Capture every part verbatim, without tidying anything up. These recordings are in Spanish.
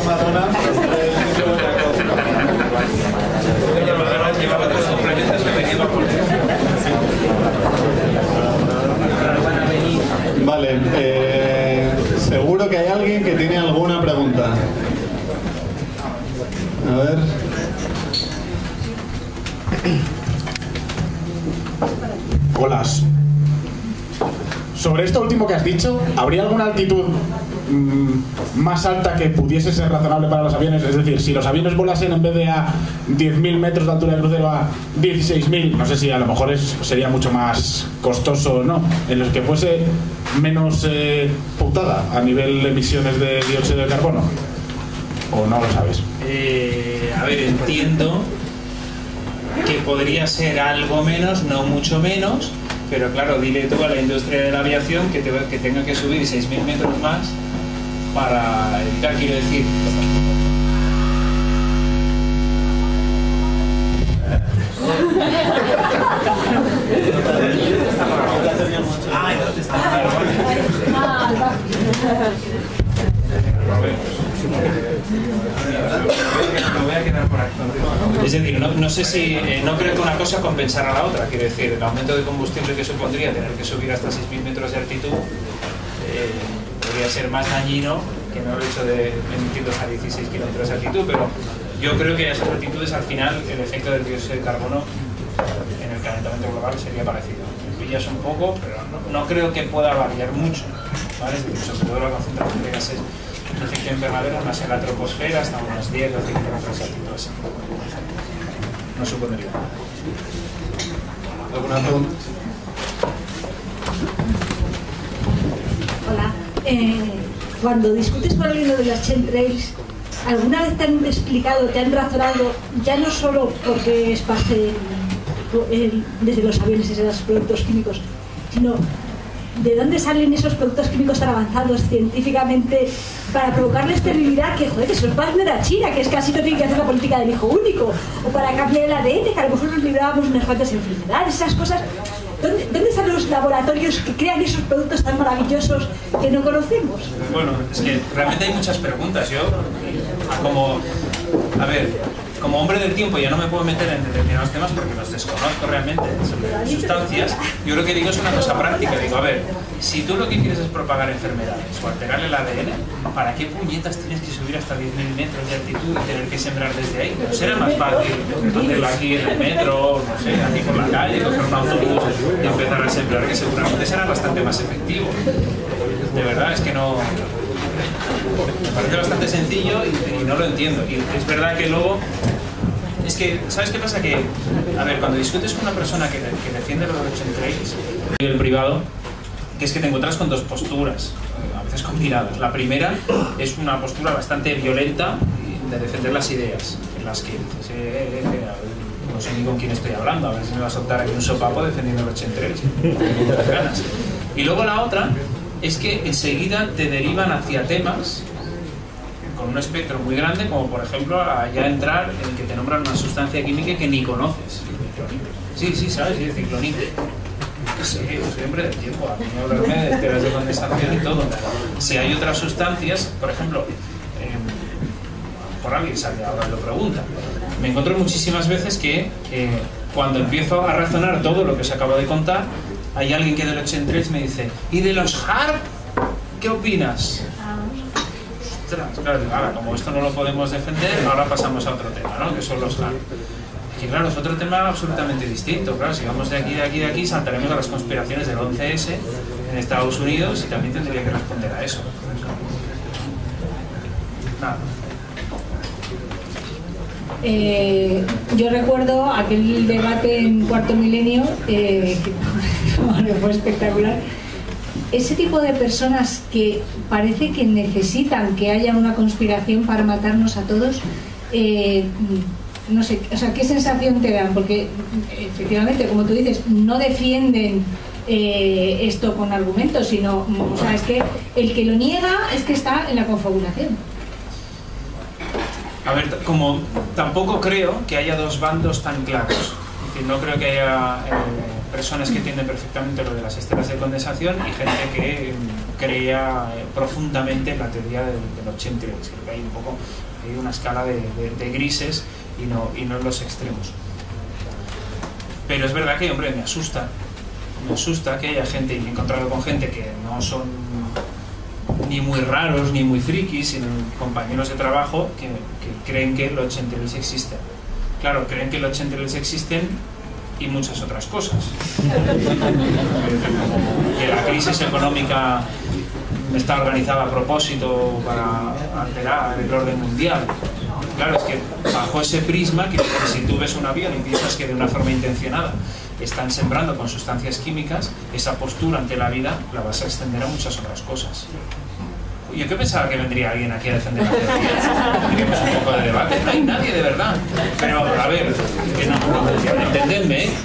McDonald's. Llevaba tres complementos que venía por Vale, eh, seguro que hay alguien que tiene alguna pregunta. A ver. Hola. Sobre esto último que has dicho, ¿habría alguna altitud mmm, más alta que pudiese ser razonable para los aviones? Es decir, si los aviones volasen en vez de a diez mil metros de altura de crucero a dieciséis mil, no sé si a lo mejor es, sería mucho más costoso o no, en los que fuese menos eh, putada a nivel de emisiones de dióxido de carbono, ¿o no lo sabes? Eh, a ver, entiendo que podría ser algo menos, no mucho menos, pero claro, dile tú a la industria de la aviación que, te, que tenga que subir seis mil metros más para evitar, quiero decir. Me voy a quedar por aquí. Es decir, no, no sé si, eh, no creo que una cosa compensara a la otra. Quiero decir, el aumento de combustible que supondría tener que subir hasta seis mil metros de altitud eh, podría ser más dañino que no el hecho de emitirlos a dieciséis kilómetros de altitud, pero yo creo que a esas altitudes al final el efecto del dióxido de carbono en el calentamiento global sería parecido. Me pillas un poco, pero no, no creo que pueda variar mucho, ¿vale? Es decir, sobre todo la concentración de gases de efecto invernadero más en la troposfera hasta unos diez o doce kilómetros de altitud. Así. No supondría. ¿Alguna pregunta? Hola. Eh, cuando discutes con alguien de las chemtrails, ¿alguna vez te han explicado, te han razonado, ya no solo porque es parte el, desde los aviones y de los productos químicos, sino de dónde salen esos productos químicos tan avanzados científicamente para provocar la esterilidad que, joder, que se los va a hacer a China, que es casi no tiene que hacer la política del hijo único, o para cambiar el A D N, que a lo mejor nos librábamos unas cuantas enfermedades, esas cosas? ¿Dónde, ¿Dónde están los laboratorios que crean esos productos tan maravillosos que no conocemos? Bueno, es que realmente hay muchas preguntas. Yo, como, a ver, como hombre del tiempo ya no me puedo meter en determinados temas porque los desconozco realmente sobre sustancias. Yo lo que digo es una cosa práctica. Digo, a ver, si tú lo que quieres es propagar enfermedades o alterar el A D N, ¿para qué puñetas tienes que subir hasta diez mil metros de altitud y tener que sembrar desde ahí? ¿No será más fácil hacerlo aquí en el metro, no sé, aquí por la calle, coger un autobús y empezar a sembrar, que seguramente será bastante más efectivo? De verdad, es que no... Me parece bastante sencillo y, y no lo entiendo. Y es verdad que luego... Es que, ¿sabes qué pasa? Que, a ver, cuando discutes con una persona que, que defiende los chemtrails y el privado, que es que te encuentras con dos posturas, a veces combinadas. La primera es una postura bastante violenta de defender las ideas, en las que dices, eh, eh, eh, no sé ni con quién estoy hablando, a ver si me va a soltar aquí un sopapo defendiendo los chemtrails. Ganas. Y luego la otra es que enseguida te derivan hacia temas con un espectro muy grande, como por ejemplo a ya entrar en que te nombran una sustancia química que ni conoces. Sí, sí, ¿sabes? Sí, el ciclonil. Sí, soy hombre del tiempo, a mí me hablarme de esteras de condensación y todo. Si hay otras sustancias, por ejemplo, eh, por alguien sabe, ahora lo pregunta, me encuentro muchísimas veces que eh, cuando empiezo a razonar todo lo que os acabo de contar, hay alguien que de los chemtrails me dice, ¿y de los H A R P? ¿Qué opinas? Ostras, claro, ahora, como esto no lo podemos defender, ahora pasamos a otro tema, ¿no? Que son los H A R P. Que claro, es otro tema absolutamente distinto. Claro, si vamos de aquí, de aquí, de aquí, saltaremos a las conspiraciones del once ese en Estados Unidos y también tendría que responder a eso. Nada. Eh, yo recuerdo aquel debate en Cuarto Milenio, eh, que fue espectacular. Ese tipo de personas que parece que necesitan que haya una conspiración para matarnos a todos, eh, no sé, o sea, ¿qué sensación te dan? Porque efectivamente, como tú dices, no defienden eh, esto con argumentos, sino, o sea, es que el que lo niega es que está en la confabulación. A ver, como tampoco creo que haya dos bandos tan claros. que no creo que haya eh, personas que entienden perfectamente lo de las estelas de condensación y gente que eh, crea eh, profundamente en la teoría de, de los chemtrails. Creo que hay un poco, hay una escala de, de, de grises y no, y no en los extremos. Pero es verdad que, hombre, me asusta, me asusta que haya gente, y me he encontrado con gente que no son ni muy raros ni muy frikis, sino compañeros de trabajo que, que creen que los chemtrails existen. Claro, creen que los chemtrails existen y muchas otras cosas. Que la crisis económica está organizada a propósito para alterar el orden mundial. Claro, es que bajo ese prisma, que si tú ves un avión y piensas que de una forma intencionada están sembrando con sustancias químicas, esa postura ante la vida la vas a extender a muchas otras cosas. Yo que pensaba que vendría alguien aquí a defender la teoría. Tendríamos un poco de debate. No hay nadie de verdad. Pero a ver, que no, no, entendedme, ¿eh?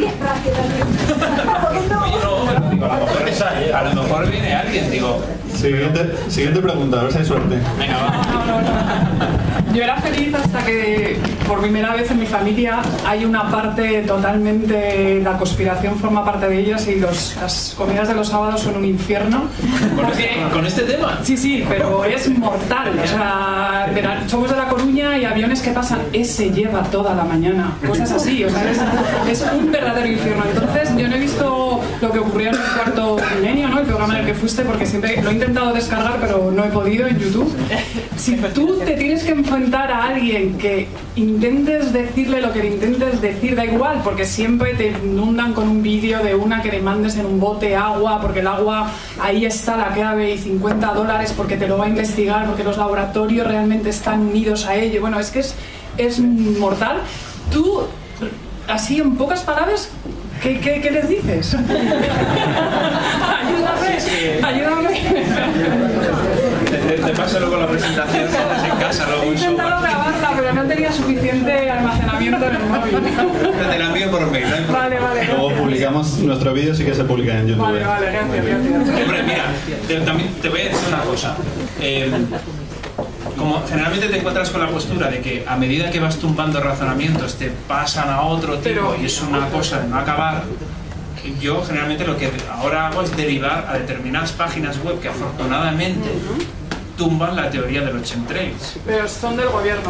Oye, no, pero digo, a lo mejor, a lo mejor viene alguien, digo. Siguiente, siguiente pregunta, a ver si hay suerte. Venga, va. No, no, no. Yo era feliz hasta que por primera vez en mi familia hay una parte totalmente, la conspiración forma parte de ellas y los, las comidas de los sábados son un infierno. ¿Con este, ¿con este tema? Sí, sí, pero es mortal. O sea, verán, somos de La Coruña y aviones que pasan, ese lleva toda la mañana. Cosas así, o sea, es, es un verdadero infierno. Entonces, yo no he visto lo que ocurrió en el Cuarto Milenio, ¿no? El programa en el que fuiste, porque siempre lo he intentado descargar, pero no he podido en YouTube. Si tú te tienes que enfrentar a alguien que intentes decirle lo que le intentes decir, da igual, porque siempre te inundan con un vídeo de una que le mandes en un bote agua, porque el agua, ahí está la clave, y cincuenta dólares porque te lo va a investigar, porque los laboratorios realmente están unidos a ello. Bueno, es que es, es mortal. Tú, así en pocas palabras, ¿qué, qué, qué les dices? Ayúdame, ayúdame. Te, te, te paso luego la presentación en casa. Luego He intentado grabarla, pero no tenía suficiente almacenamiento en el móvil. Te la envío por mail. ¿No? Vale, vale. Luego publicamos nuestro vídeo, sí que se publica en YouTube. Vale, vale, gracias, gracias. Hombre, mira, te, también te voy a decir una cosa. Eh, como generalmente te encuentras con la postura de que a medida que vas tumbando razonamientos te pasan a otro tipo, pero, y es una cosa de no acabar. Yo generalmente lo que ahora hago es derivar a determinadas páginas web que afortunadamente tumban la teoría de los chemtrails. Pero son del gobierno.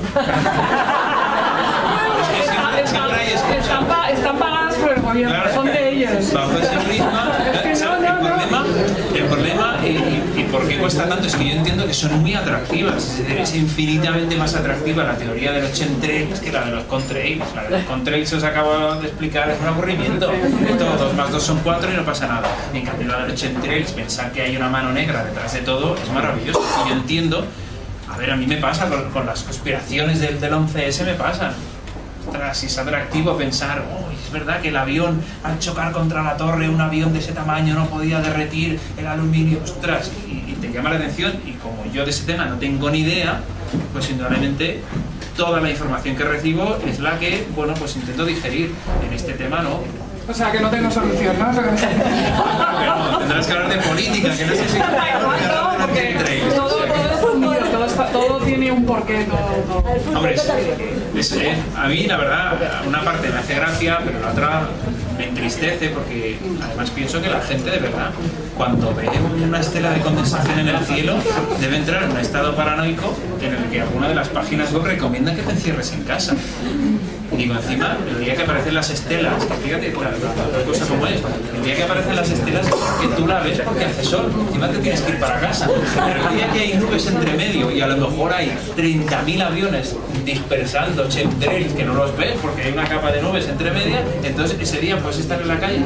Es que siempre, siempre hay están, pa están pagadas por el gobierno, claro, son de ellos. Bajo ese prisma, es que no, no, el problema, no. el problema y, y, y por qué cuesta tanto es que yo entiendo que son muy atractivas. Es decir, es infinitamente más atractiva la teoría de los chemtrails que la de los contrails. La de los contrails, os acabo de explicar, es un aburrimiento. Todo, dos más dos son cuatro y no pasa nada. En cambio, la de los chemtrails, pensar que hay una mano negra detrás de todo es maravilloso. Y yo entiendo, a ver, a mí me pasa con, con las conspiraciones del, del once ese, me pasan. Si es atractivo pensar, oh, es verdad que el avión al chocar contra la torre, un avión de ese tamaño no podía derretir el aluminio, ostras, y, y te llama la atención, y como yo de ese tema no tengo ni idea, pues indudablemente toda la información que recibo es la que, bueno, pues intento digerir. En este tema no. O sea, que no tengo solución, ¿no? Pero no, tendrás que hablar de política, que no sé si no, porque todo, todo es unido, todo, está, todo tiene un porqué, todo, todo. Hombre, es, es, es, a mí la verdad, una parte me hace gracia, pero la otra me entristece, porque además pienso que la gente de verdad, cuando ve una estela de condensación en el cielo, debe entrar en un estado paranoico en el que alguna de las páginas web recomienda que te encierres en casa. Y digo, encima, el día que aparecen las estelas, que fíjate la, la, la cosa como es, el día que aparecen las estelas es porque tú la ves porque hace sol, encima te tienes que ir para casa. Pero el día que hay nubes entre medio y a lo mejor hay treinta mil aviones dispersando chemtrails que no los ves porque hay una capa de nubes entre medias, entonces ese día puedes estar en la calle.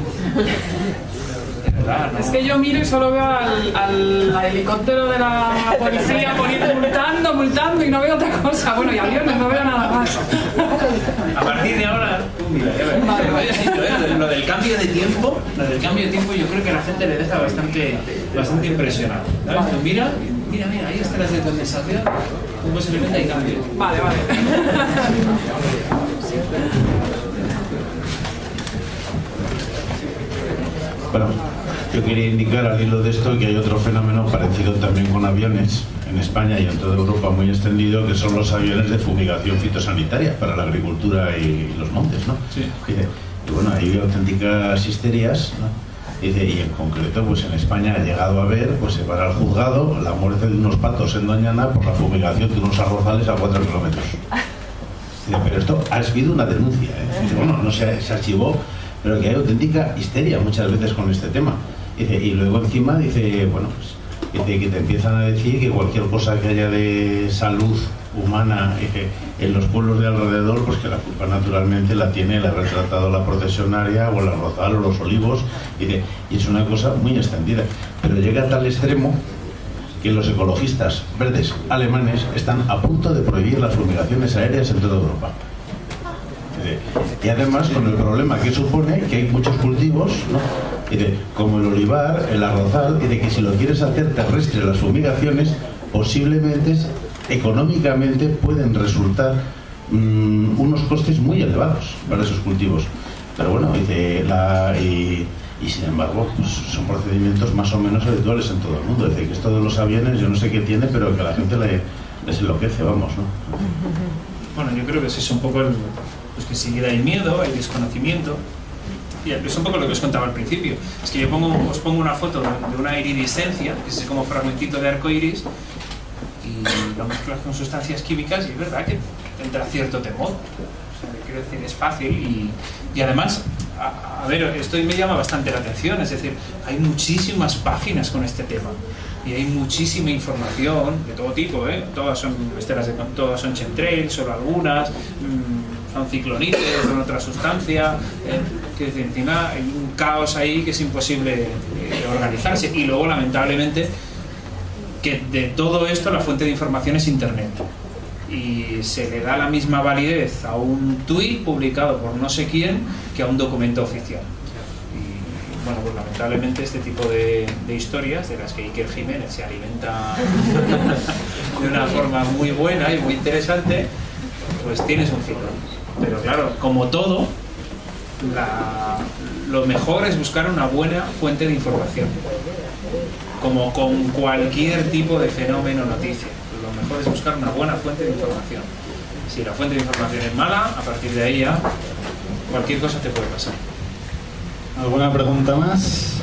Verdad, ¿no? Es que yo miro y solo veo al, al, al helicóptero de la policía poniendo, multando, multando y no veo otra cosa. Bueno, y aviones, no veo nada más. A partir de ahora, mira, vale, vale. Lo del cambio de tiempo, lo del cambio de tiempo yo creo que a la gente le deja bastante, bastante impresionado. ¿Sabes? Tú mira, mira, mira, ahí están las de condensación, posiblemente hay cambio. Vale, vale. Bueno, yo quería indicar al hilo de esto que hay otro fenómeno parecido también con aviones, en España y en toda Europa muy extendido, que son los aviones de fumigación fitosanitaria para la agricultura y los montes, ¿no? Sí. Dice, y bueno, hay auténticas histerias, ¿no? Dice, y en concreto, pues en España ha llegado a ver, pues se para al juzgado la muerte de unos patos en Doñana por la fumigación de unos arrozales a cuatro kilómetros. Dice, pero esto ha habido una denuncia, ¿eh? Dice, bueno, no se, se archivó, pero que hay auténtica histeria muchas veces con este tema. Dice, y luego encima dice, bueno, pues dice que te empiezan a decir que cualquier cosa que haya de salud humana dice, en los pueblos de alrededor, pues que la culpa naturalmente la tiene el haber tratado la procesionaria o el arrozal o los olivos, dice, y es una cosa muy extendida, pero llega a tal extremo que los ecologistas verdes alemanes están a punto de prohibir las fumigaciones aéreas en toda Europa. Y además con el problema que supone que hay muchos cultivos, ¿no? Como el olivar, el arrozal, y de que si lo quieres hacer terrestre las fumigaciones, posiblemente económicamente pueden resultar mmm, unos costes muy elevados para esos cultivos. Pero bueno, dice, la, y, y sin embargo pues son procedimientos más o menos habituales en todo el mundo. Dice que esto de los aviones yo no sé qué tiene, pero que a la gente le, les enloquece, vamos, ¿no? Bueno, yo creo que ese es un poco el, pues que seguida hay miedo, hay desconocimiento. Y es un poco lo que os contaba al principio. Es que yo pongo, os pongo una foto de, de una iridiscencia, que es como fragmentito de arco iris, y lo mezclas con sustancias químicas y es verdad que tendrá cierto temor. O sea, quiero decir, es fácil y, y además, a, a ver, esto me llama bastante la atención, es decir, hay muchísimas páginas con este tema y hay muchísima información de todo tipo, ¿eh? Todas son esteras de, todas son chemtrails, solo algunas, mmm, son ciclonides, son otra sustancia, eh, que decir, encima hay un caos ahí que es imposible eh, organizarse y luego lamentablemente que de todo esto la fuente de información es internet y se le da la misma validez a un tuit publicado por no sé quién que a un documento oficial. Y bueno, pues lamentablemente este tipo de, de historias de las que Iker Jiménez se alimenta de una forma muy buena y muy interesante, pues tienes un filtro. Pero claro, como todo, la, lo mejor es buscar una buena fuente de información. Como con cualquier tipo de fenómeno o noticia. Lo mejor es buscar una buena fuente de información. Si la fuente de información es mala, a partir de ahí ya cualquier cosa te puede pasar. ¿Alguna pregunta más?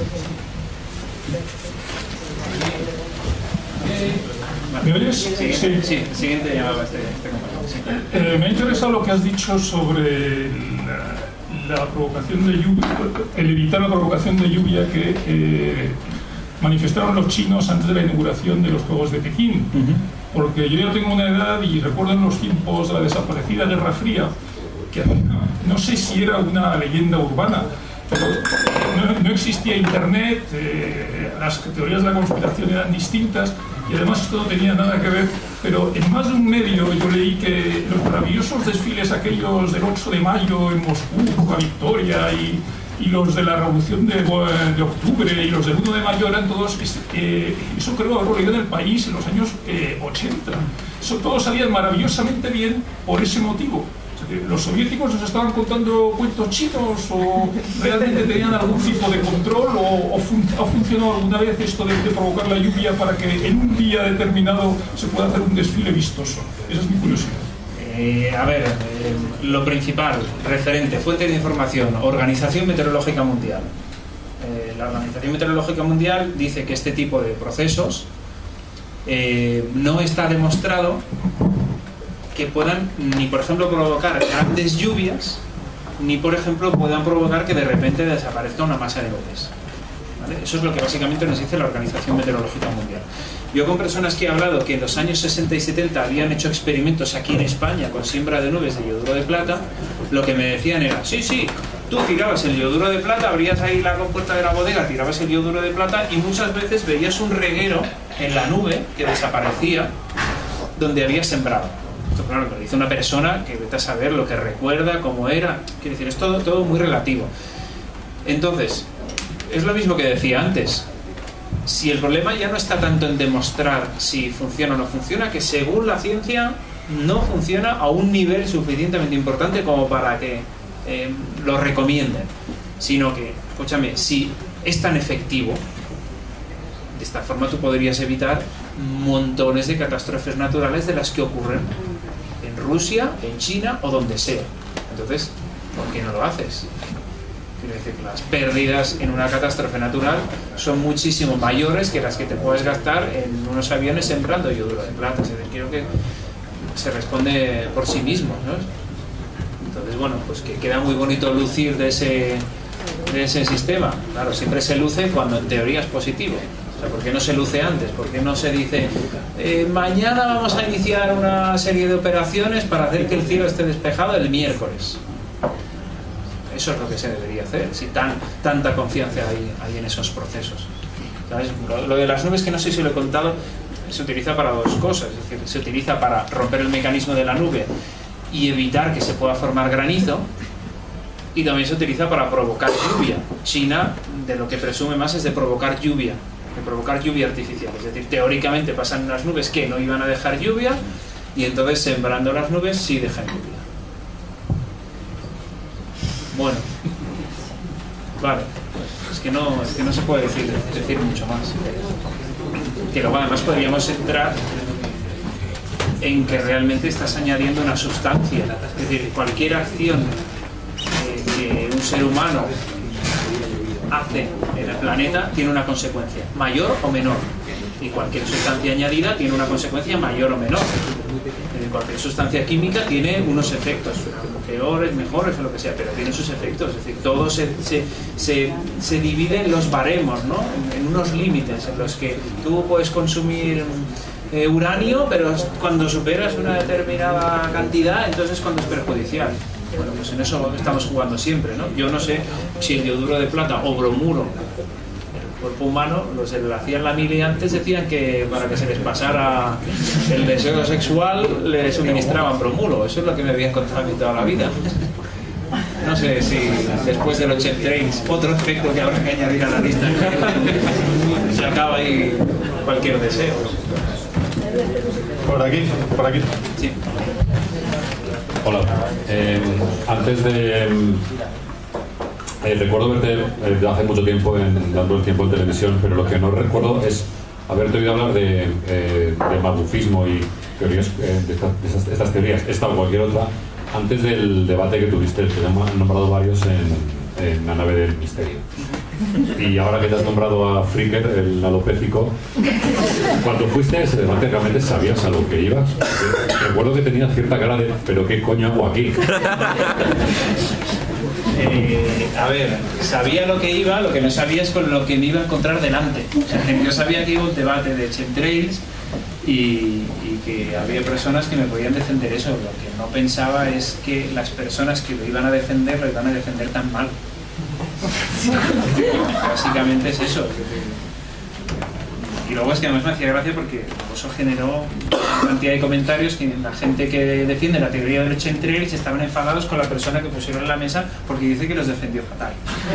¿Me oyes? Sí, sí, sí. Siguiente llamada este, este compañero. Sí. Eh, me ha interesado lo que has dicho sobre la, la provocación de lluvia, el evitar la provocación de lluvia que eh, manifestaron los chinos antes de la inauguración de los Juegos de Pekín. Uh-huh. Porque yo ya tengo una edad y recuerdo en los tiempos de la desaparecida Guerra Fría, que no sé si era una leyenda urbana, pero no, no existía internet, eh, las teorías de la conspiración eran distintas y además esto no tenía nada que ver, pero en más de un medio yo leí que los maravillosos desfiles aquellos del ocho de mayo en Moscú, a Victoria y, y los de la Revolución de, de Octubre y los del uno de mayo eran todos, eh, eso creo haberlo leído en El País en los años eh, ochenta, eso todos salían maravillosamente bien por ese motivo. ¿Los soviéticos nos estaban contando cuentos chinos o realmente tenían algún tipo de control o, o fun ha funcionado alguna vez esto de, de provocar la lluvia para que en un día determinado se pueda hacer un desfile vistoso? Esa es mi curiosidad. Eh, a ver, eh, lo principal, referente, fuente de información, Organización Meteorológica Mundial. Eh, la Organización Meteorológica Mundial dice que este tipo de procesos eh, no está demostrado que puedan ni por ejemplo provocar grandes lluvias ni por ejemplo puedan provocar que de repente desaparezca una masa de nubes, ¿vale? Eso es lo que básicamente nos dice la Organización Meteorológica Mundial. Yo con personas que he hablado que en los años sesenta y setenta habían hecho experimentos aquí en España con siembra de nubes de yoduro de plata, lo que me decían era, sí, sí, tú tirabas el yoduro de plata, abrías ahí la compuerta de la bodega, tirabas el yoduro de plata y muchas veces veías un reguero en la nube que desaparecía donde habías sembrado. Claro, lo dice una persona que vete a saber lo que recuerda, cómo era. Quiere decir, es todo, todo muy relativo. Entonces, es lo mismo que decía antes. Si el problema ya no está tanto en demostrar si funciona o no funciona, que según la ciencia no funciona a un nivel suficientemente importante como para que eh, lo recomienden. Sino que, escúchame, si es tan efectivo, de esta forma tú podrías evitar montones de catástrofes naturales de las que ocurren en Rusia, en China o donde sea. Entonces, ¿por qué no lo haces? Quiero decir, las pérdidas en una catástrofe natural son muchísimo mayores que las que te puedes gastar en unos aviones sembrando yoduro de plata. Es decir, creo que se responde por sí mismo, ¿no? Entonces, bueno, pues que queda muy bonito lucir de ese, de ese sistema. Claro, siempre se luce cuando en teoría es positivo. O sea, ¿por qué no se luce antes? ¿Por qué no se dice eh, mañana vamos a iniciar una serie de operaciones para hacer que el cielo esté despejado el miércoles? Eso es lo que se debería hacer, si tan, tanta confianza hay, hay en esos procesos. ¿Sabes? Lo, lo de las nubes, que no sé si lo he contado, se utiliza para dos cosas. Es decir, se utiliza para romper el mecanismo de la nube y evitar que se pueda formar granizo, y también se utiliza para provocar lluvia. China, de lo que presume más, es de provocar lluvia, de provocar lluvia artificial. Es decir, teóricamente pasan unas nubes que no iban a dejar lluvia, y entonces sembrando las nubes sí dejan lluvia. Bueno, vale, es que no, es que no se puede decir, decir mucho más. Que luego además podríamos entrar en que realmente estás añadiendo una sustancia. Es decir, cualquier acción eh, que un ser humano hace en el planeta tiene una consecuencia, mayor o menor. Y cualquier sustancia añadida tiene una consecuencia mayor o menor. Eh, cualquier sustancia química tiene unos efectos, peores, mejores o lo que sea, pero tiene sus efectos. Es decir, todo se, se, se, se divide en los baremos, ¿no? En, en unos límites en los que tú puedes consumir eh, uranio, pero cuando superas una determinada cantidad, entonces es cuando es perjudicial. Bueno, pues en eso estamos jugando siempre, ¿no? Yo no sé si el yoduro de plata o bromuro, el cuerpo humano, los que lo hacían la mili antes decían que para que se les pasara el deseo sexual le suministraban bromuro. Eso es lo que me había encontrado a mí toda la vida. No sé si después de los chemtrails, otro efecto que habrá que añadir a la lista, se acaba ahí cualquier deseo. Por aquí, por aquí. Sí. Hola. Eh, antes de... Eh, recuerdo verte eh, hace mucho tiempo en, dando el tiempo en televisión, pero lo que no recuerdo es haberte oído hablar de, eh, de magufismo y teorías, eh, de, esta, de estas, estas teorías, esta o cualquier otra, antes del debate que tuviste, que han nombrado varios en, en la nave del misterio. Y ahora que te has nombrado a Fricker, el alopécico, cuando fuiste a ese debate, ¿realmente sabías a lo que ibas? Recuerdo que tenía cierta cara de ¿pero qué coño hago aquí? Eh, a ver, sabía lo que iba, lo que no sabía es con lo que me iba a encontrar delante. O sea, yo sabía que iba un debate de chemtrails y, y que había personas que me podían defender eso. Lo que no pensaba es que las personas que lo iban a defender lo iban a defender tan mal. Básicamente es eso. Y luego es que además me hacía gracia porque eso generó una cantidad de comentarios que la gente que defiende la teoría de los chemtrails estaban enfadados con la persona que pusieron en la mesa porque dice que los defendió fatal.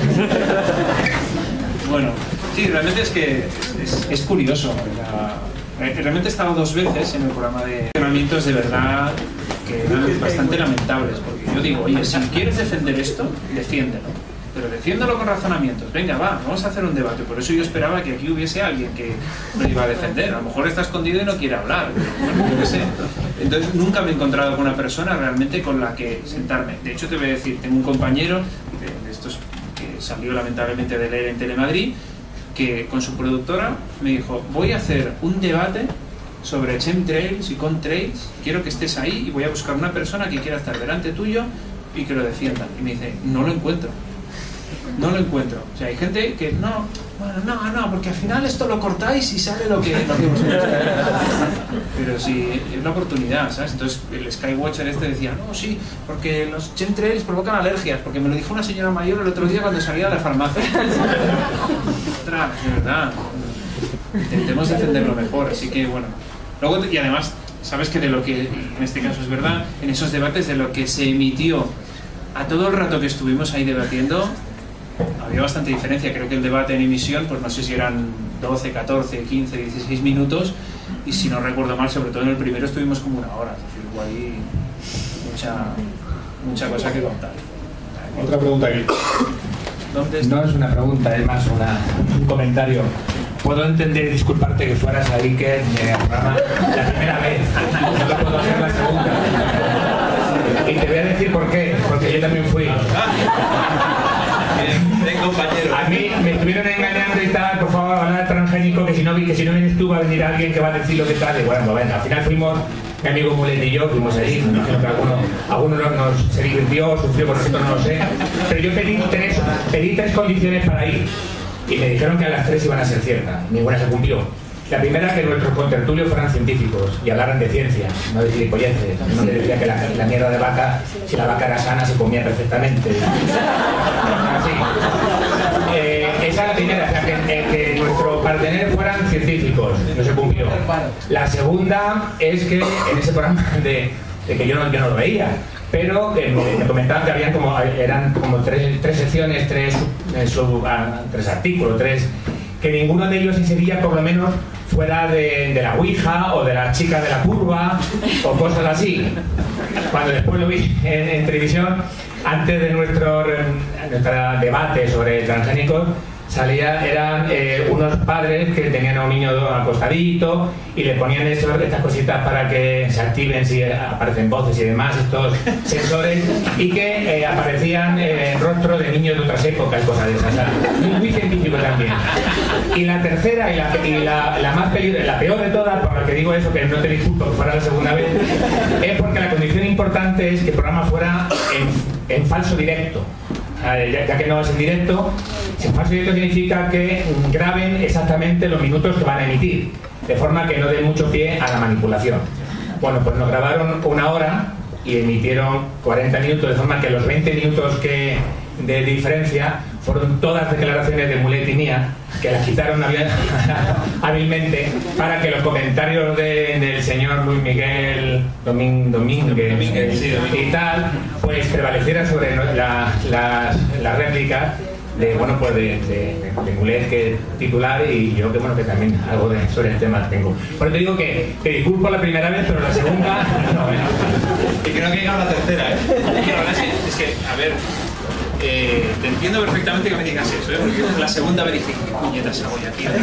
Bueno, sí, realmente es que es, es curioso. La, realmente he estado dos veces en el programa de entrenamientos de verdad que eran bastante lamentables, porque yo digo, oye, si quieres defender esto, defiéndelo. Pero defiéndelo con razonamientos. Venga, va, vamos a hacer un debate. Por eso yo esperaba que aquí hubiese alguien que lo iba a defender. A lo mejor está escondido y no quiere hablar. Bueno, yo qué sé. Entonces nunca me he encontrado con una persona realmente con la que sentarme. De hecho, te voy a decir, tengo un compañero de, de estos que salió lamentablemente de leer en Telemadrid, que con su productora me dijo, voy a hacer un debate sobre chemtrails y contrails. Quiero que estés ahí y voy a buscar una persona que quiera estar delante tuyo y que lo defienda. Y me dice, no lo encuentro. No lo encuentro. O sea, hay gente que no, bueno, no, no, porque al final esto lo cortáis y sale lo que, lo que vosotros queréis. Pero sí, es una oportunidad, ¿sabes? Entonces el Skywatcher este decía, no, sí, porque los chemtrails provocan alergias, porque me lo dijo una señora mayor el otro día cuando salía de la farmacia. Ostras, de verdad. Intentemos defenderlo mejor, así que bueno. Luego, y además, sabes que de lo que, en este caso es verdad, en esos debates de lo que se emitió a todo el rato que estuvimos ahí debatiendo, había bastante diferencia. Creo que el debate en emisión, pues no sé si eran doce, catorce, quince, dieciséis minutos, y si no recuerdo mal, sobre todo en el primero estuvimos como una hora. Es decir, hubo ahí mucha, mucha cosa que contar. Otra pregunta aquí. ¿Dónde está? No es una pregunta, es más una, un comentario. puedo entender y disculparte que fueras a Iker eh, al programa la primera vez, no lo puedo hacer la segunda. Y te voy a decir por qué, porque yo también fui. compañero. A mí me estuvieron engañando y tal, por favor, hablar de transgénico, que si no que si no vienes tú va a venir alguien que va a decir lo que tal. Y bueno, bueno, al final fuimos, mi amigo Mulet y yo, fuimos allí, me imagino que alguno, alguno nos, nos se divirtió, sufrió, por nosotros no lo sé. Pero yo pedí tres, pedí tres condiciones para ir. Y me dijeron que a las tres iban a ser ciertas, ninguna se cumplió. La primera, que nuestros contertulios fueran científicos y hablaran de ciencia, no de gilipolleces. No me decía que la, la mierda de vaca, si la vaca era sana, se comía perfectamente. Así. Eh, esa es la primera, o sea, que, eh, que nuestros parteneros fueran científicos, no se cumplió. La segunda es que en ese programa de, de que yo no, yo no lo veía, pero eh, me, me comentaban que habían como, eran como tres, tres secciones, tres, eh, sub, ah, tres artículos, tres, que ninguno de ellos insería por lo menos fuera de, de la Ouija o de las chicas de la curva o cosas así. Cuando después lo vi en, en televisión, antes de nuestro, nuestro debate sobre transgénicos, salía, eran eh, unos padres que tenían a un niño acostadito y le ponían eso, estas cositas para que se activen si aparecen voces y demás, estos sensores, y que eh, aparecían eh, rostros de niños de otras épocas, cosas de esas. O sea, muy, muy científico también. Y la tercera y la, y la, la más peligrosa, la peor de todas, por la que digo eso, que no te disculpo que fuera la segunda vez, es porque la condición importante es que el programa fuera en, en falso directo. Ya, ya que no es en directo, si en falso directo significa que graben exactamente los minutos que van a emitir, de forma que no dé mucho pie a la manipulación. Bueno, pues nos grabaron una hora y emitieron cuarenta minutos, de forma que los veinte minutos que, de diferencia fueron todas declaraciones de Mulet y mía, que las quitaron hábilmente para que los comentarios de, del señor Luis Miguel Domín, Domínguez, Domínguez sí, y tal, pues prevalecieran sobre la, las, las réplicas de, bueno, pues de, de, de Mulet, que titular, y yo que bueno, que también algo de, sobre el tema tengo. Por eso te digo que te disculpo la primera vez, pero la segunda no, bueno. Y que no caiga la tercera, ¿eh? Y la verdad es que, a ver, Eh, te entiendo perfectamente que me digas eso, ¿eh? Porque la segunda vez dije, ¿qué puñetas hago yo aquí?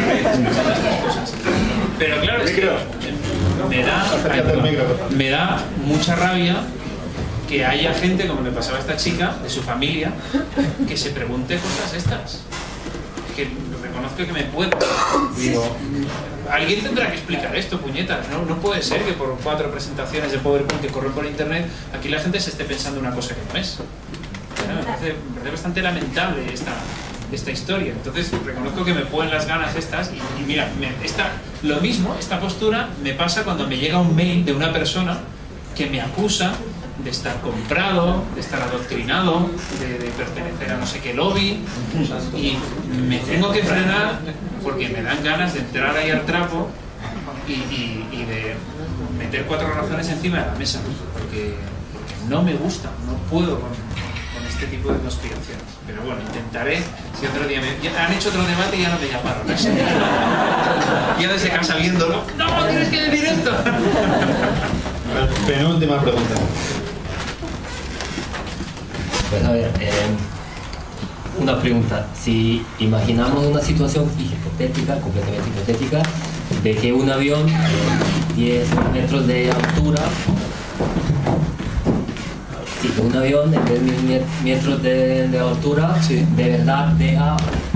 Pero claro, es que me da, me da mucha rabia que haya gente, como le pasaba a esta chica, de su familia, que se pregunte cosas estas. Que reconozco que me puedo. Digo, alguien tendrá que explicar esto, puñetas. No, no puede ser que por cuatro presentaciones de PowerPoint que corren por internet, aquí la gente se esté pensando una cosa que no es. Me parece, me parece bastante lamentable esta, esta historia. Entonces reconozco que me pueden las ganas estas y, y mira, me, esta, lo mismo, esta postura me pasa cuando me llega un mail de una persona que me acusa de estar comprado, de estar adoctrinado, de, de pertenecer a no sé qué lobby, y me tengo que frenar porque me dan ganas de entrar ahí al trapo y, y, y de meter cuatro razones encima de la mesa, porque, porque no me gusta, no puedo con, este tipo de conspiraciones. Pero bueno, intentaré, si otro día me... Ya han hecho otro debate y ya no me llamaron. Ya desde casa viéndolo, ¡no, tienes que decir esto! Penúltima pregunta. Pues a ver, eh, una pregunta. Si imaginamos una situación hipotética, completamente hipotética, de que un avión de diez metros de altura, sí, que un avión de diez metros de, de altura, sí, de verdad deja...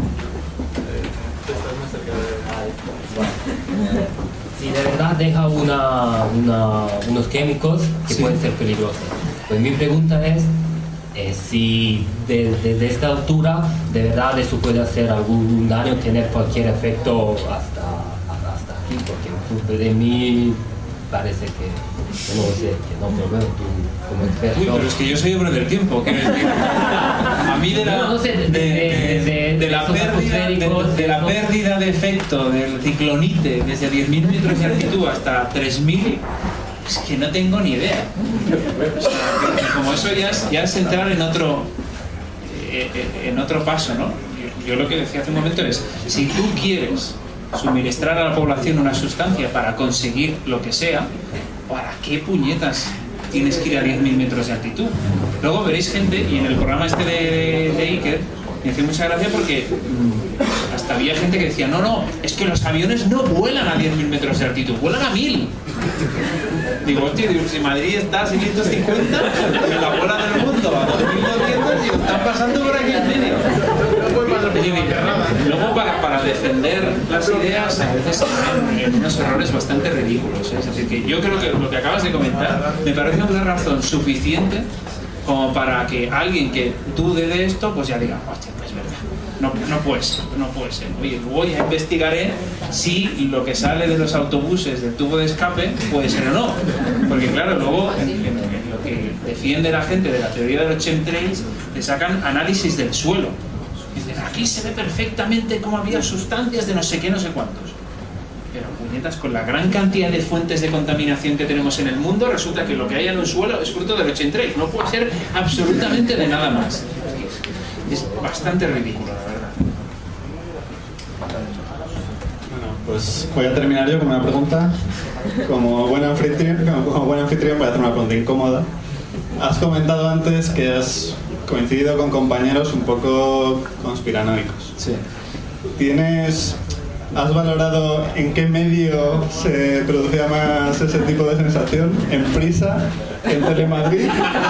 Si de verdad deja una, una, unos químicos que sí pueden ser peligrosos. Pues mi pregunta es eh, si desde de, de esta altura de verdad eso puede hacer algún daño, tener cualquier efecto hasta, hasta aquí, porque de mí parece que, yo no lo sé, que no, pero bueno, tú como experto... Uy, pero es que yo soy hombre del tiempo, ¿qué decir? A mí de la, no, no sé, de, de, de, de, de, la pérdida, de, de la pérdida de efecto del ciclonite desde diez mil metros de altitud hasta tres mil, es que no tengo ni idea. O sea, que, que como eso ya es, ya es entrar en otro, eh, en otro paso, ¿no? Yo, yo lo que decía hace un momento es, si tú quieres suministrar a la población una sustancia para conseguir lo que sea, ¿para qué puñetas tienes que ir a diez mil metros de altitud? Luego veréis gente, y en el programa este de, de Iker me hace mucha gracia porque hasta había gente que decía, no, no, es que los aviones no vuelan a diez mil metros de altitud, vuelan a mil. Digo, hostia, digo, si Madrid está a seiscientos cincuenta, en la bola del mundo a dos mil doscientos, digo, están pasando por aquí en medio. Luego, para, para defender las ideas, a veces en, en unos errores bastante ridículos, ¿eh? Es decir, que yo creo que lo que acabas de comentar me parece una razón suficiente como para que alguien que dude de esto, pues ya diga, hostia, pues es verdad. No, no puede ser, no puede ser. Oye, luego ya investigaré si lo que sale de los autobuses del tubo de escape puede ser o no. Porque claro, luego en, en, en lo que defiende la gente de la teoría de los chemtrails, le sacan análisis del suelo. Dicen, aquí se ve perfectamente cómo había sustancias de no sé qué, no sé cuántos. Pero puñetas, con la gran cantidad de fuentes de contaminación que tenemos en el mundo, resulta que lo que hay en el suelo es fruto de los chemtrails. No puede ser absolutamente de nada más. Es bastante ridículo, la verdad. Bueno, pues voy a terminar yo con una pregunta. Como buen anfitrión, como, como buen anfitrión voy a hacer una pregunta incómoda. Has comentado antes que has coincidido con compañeros un poco conspiranoicos. Sí. ¿Tienes, has valorado en qué medio se producía más ese tipo de sensación? ¿En Prisa? ¿En Telemadrid?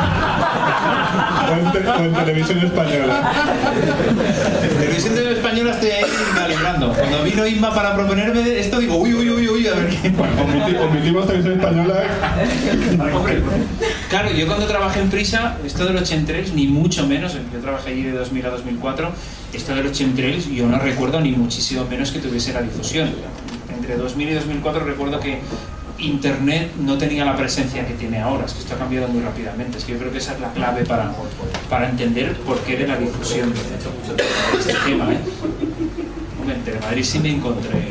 ¿O en, te, o en Televisión Española? En Televisión Española estoy ahí calibrando. Cuando vino Isma para proponerme esto, digo, uy, uy, uy, uy, a ver qué... Bueno, omiti, omitimos Televisión Española. Hombre, claro, yo cuando trabajé en Prisa, esto de los chemtrails, ni mucho menos, yo trabajé allí de dos mil a dos mil cuatro, esto de los chemtrails yo no recuerdo ni muchísimo menos que tuviese la difusión. Entre dos mil y dos mil cuatro recuerdo que Internet no tenía la presencia que tiene ahora, es que esto ha cambiado muy rápidamente. Es que yo creo que esa es la clave para, para entender por qué de la difusión de este tema, ¿eh? Hombre, en Telemadrid sí me encontré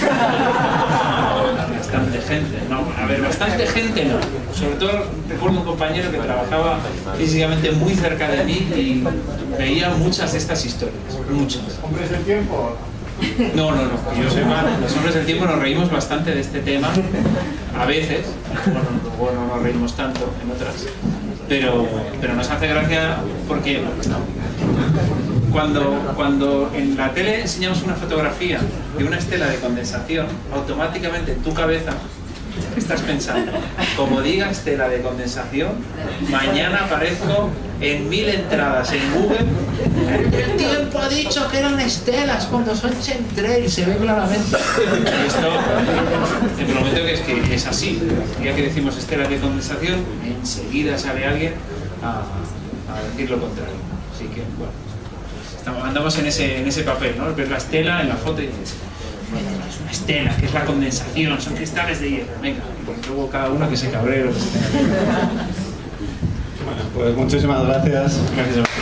bastante gente, no, a ver, bastante gente no. Sobre todo recuerdo un compañero que trabajaba físicamente muy cerca de mí y veía muchas de estas historias, muchas. ¿Hombres del tiempo? No, no, no, que yo sepa, los hombres del tiempo nos reímos bastante de este tema, a veces, bueno, luego no nos reímos tanto en otras, pero, pero nos hace gracia porque cuando, cuando en la tele enseñamos una fotografía de una estela de condensación, automáticamente en tu cabeza estás pensando, como diga estela de condensación, mañana aparezco en mil entradas en Google. El tiempo ha dicho que eran estelas cuando son chemtrails, se ve claramente. Y esto, te prometo que es, que es así. El día que decimos estelas de condensación, enseguida sale alguien a, a decir lo contrario. Así que, bueno, estamos, andamos en ese, en ese papel, ¿no? Ves la estela en la foto y dices, es una estela, que es la condensación, son cristales de hielo, venga, y luego cada uno que se cabree lo que se tenga que cabree. Bueno, pues muchísimas gracias. Gracias a vosotros.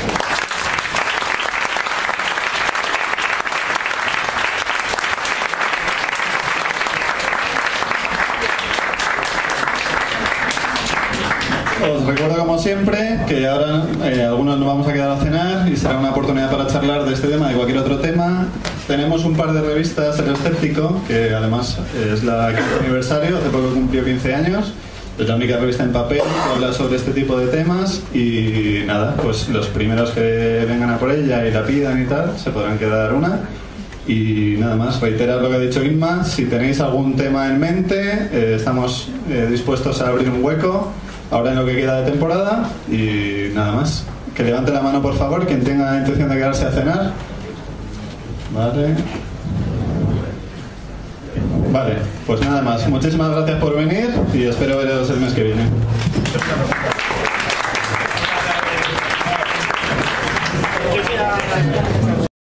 Os recuerdo como siempre que ahora eh, algunos nos vamos a quedar a cenar y será una oportunidad para charlar de este tema, de cualquier otro tema. Tenemos un par de revistas El Escéptico, que además es la quince aniversario, hace poco cumplió quince años. Es la única revista en papel que habla sobre este tipo de temas y nada, pues los primeros que vengan a por ella y la pidan y tal, se podrán quedar una. Y nada más, reiterar lo que ha dicho Inma, si tenéis algún tema en mente, eh, estamos eh, dispuestos a abrir un hueco ahora en lo que queda de temporada y nada más. Que levante la mano por favor, quien tenga intención de quedarse a cenar. Vale. Vale, pues nada más. Muchísimas gracias por venir y espero veros el mes que viene. Gracias.